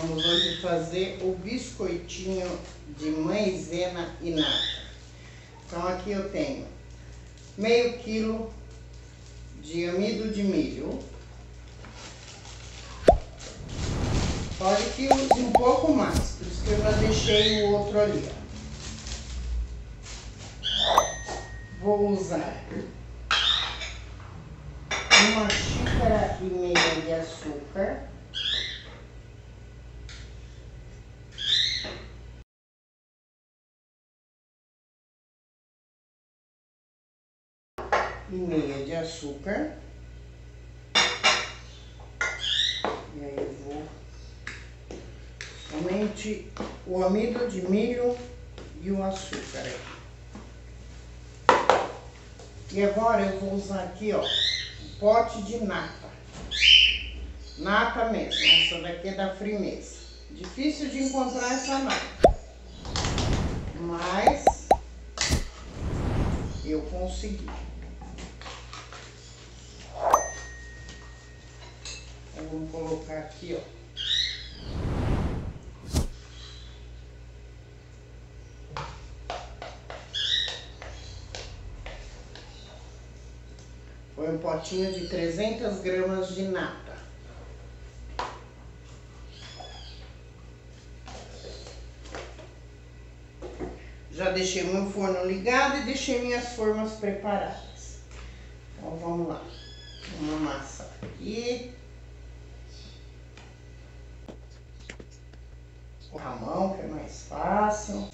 Vamos hoje fazer o biscoitinho de maisena e nata. Então aqui eu tenho meio quilo de amido de milho. Pode que use um pouco mais, por isso que eu já deixei o outro ali, ó. Vou usar 1,5 xícaras de açúcar. E meia de açúcar. E aí eu vou somente o amido de milho e o açúcar aqui. E agora eu vou usar aqui, ó, um pote de nata. Nata mesmo, essa daqui é da Frimeza. Difícil de encontrar essa nata, mas eu consegui. Então, vamos colocar aqui, ó. Foi um potinho de 300 gramas de nata. Já deixei meu forno ligado e deixei minhas formas preparadas. Então vamos lá. Vamos amassar aqui. Com a mão, que é mais fácil.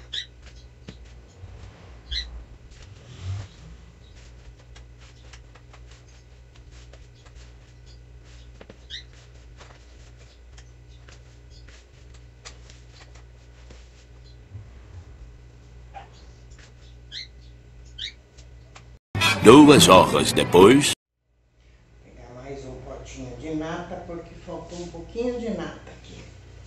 Duas horas depois. Vou pegar mais um potinho de nata, porque faltou um pouquinho de nata aqui.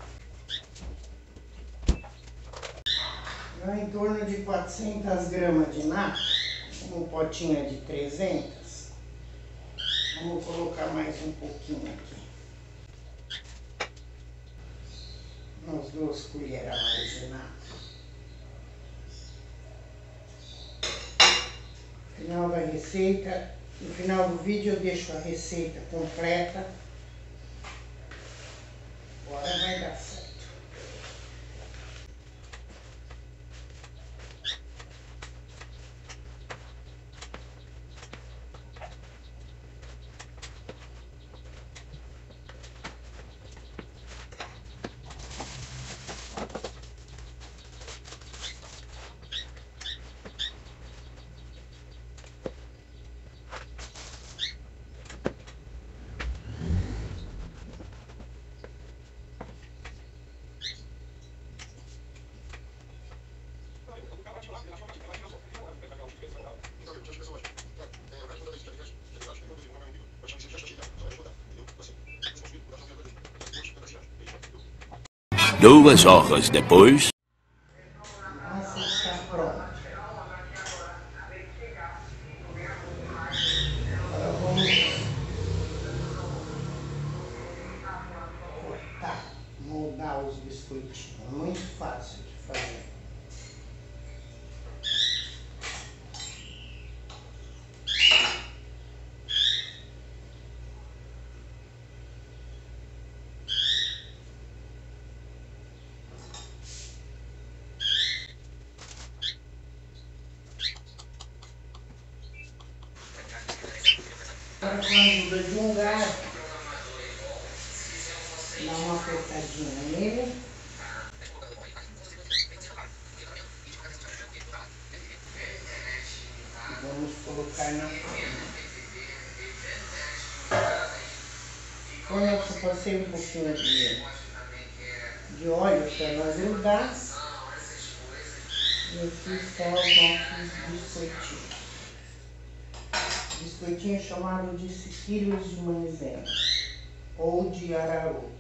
Em torno de 400 gramas de nata, um potinho é de 300. Vamos colocar mais um pouquinho aqui. Umas 2 colheres a mais de nata. No final da receita, no final do vídeo eu deixo a receita completa. Agora vai dar certo. Duas horas depois. Massa está pronta. Agora vamos cortar, moldar os biscoitinhos. É muito fácil de fazer. Agora, com a ajuda de um garfo, dá uma apertadinha nele. E vamos colocar na forma. Quando eu só passei um pouquinho de óleo para ela grudar, e aqui estão os nossos biscoitinhos. Biscoitinho chamado de sequilhos de maisena ou de araújo.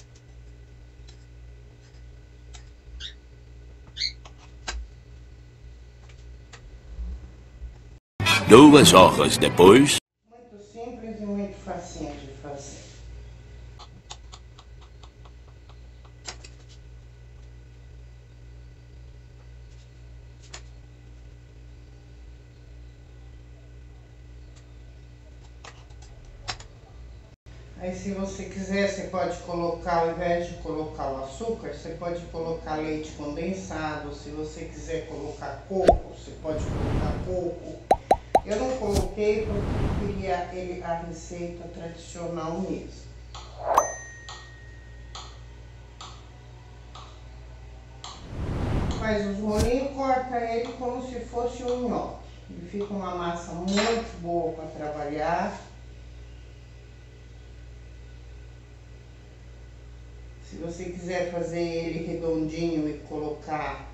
Duas horas depois. Muito simples e muito facinho de fazer. Aí se você quiser, você pode colocar, ao invés de colocar o açúcar, você pode colocar leite condensado. Se você quiser colocar coco, você pode colocar coco. Eu não coloquei porque eu queria a receita tradicional mesmo. Faz os molinhos, corta ele como se fosse um nhoque. Ele fica uma massa muito boa para trabalhar. Se você quiser fazer ele redondinho e colocar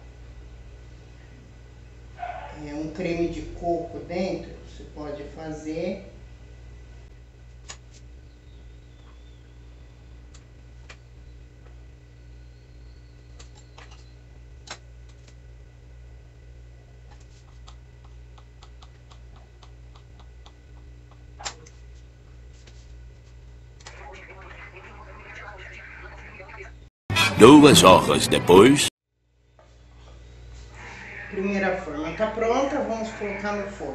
um creme de coco dentro, você pode fazer. Duas horas depois. Primeira forma tá pronta, vamos colocar no forno.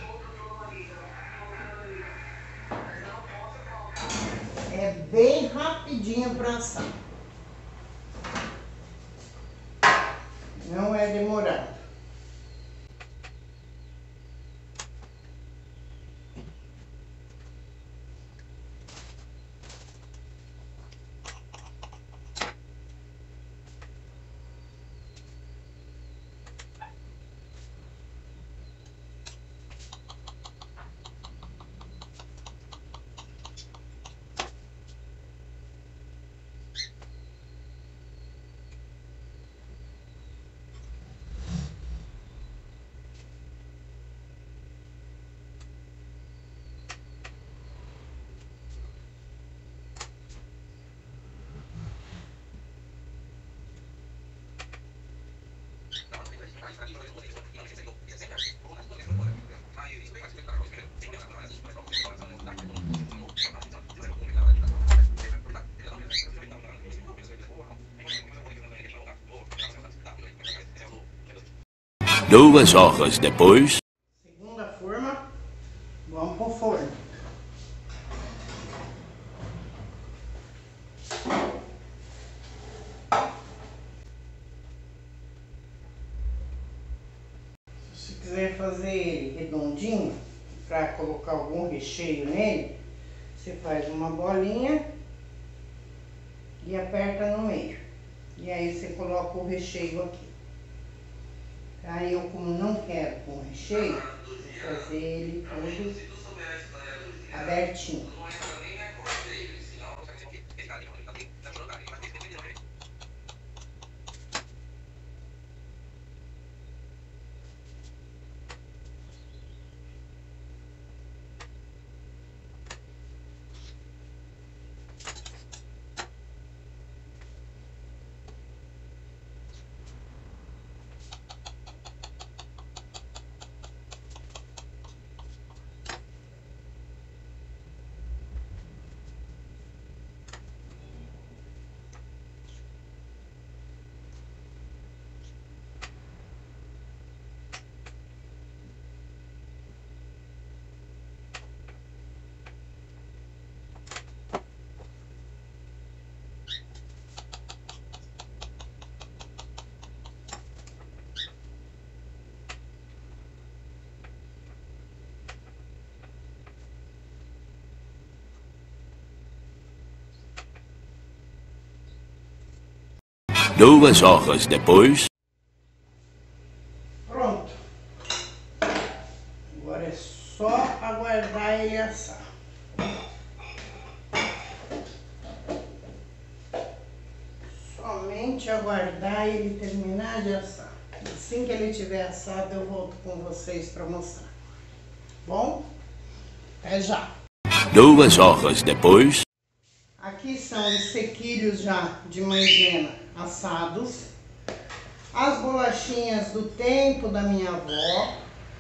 É bem rapidinho para assar. Não é demorado. Duas horas depois. Segunda forma, vamos pro forno. Se quiser fazer ele redondinho, para colocar algum recheio nele, você faz uma bolinha e aperta no meio. E aí você coloca o recheio aqui. Aí eu, como não quero com recheio, vou fazer ele todo abertinho. Duas horas depois. Pronto. Agora é só aguardar ele assar. Somente aguardar ele terminar de assar. Assim que ele tiver assado, eu volto com vocês para mostrar. Bom? Até já. Duas horas depois. Aqui são os sequilhos já de maisena assados. As bolachinhas do tempo da minha avó.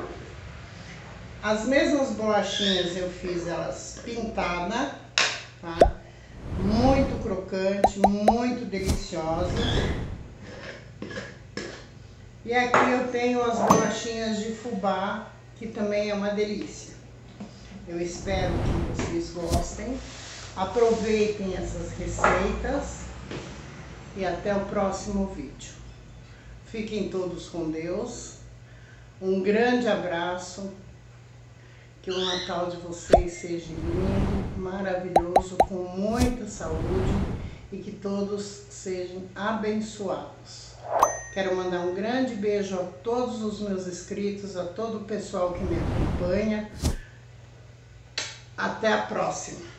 As mesmas bolachinhas eu fiz elas pintadas, tá? Muito crocante, muito deliciosa. E aqui eu tenho as bolachinhas de fubá, que também é uma delícia. Eu espero que vocês gostem. Aproveitem essas receitas e até o próximo vídeo. Fiquem todos com Deus. Um grande abraço. Que o Natal de vocês seja lindo, maravilhoso, com muita saúde e que todos sejam abençoados. Quero mandar um grande beijo a todos os meus inscritos, a todo o pessoal que me acompanha. Até a próxima!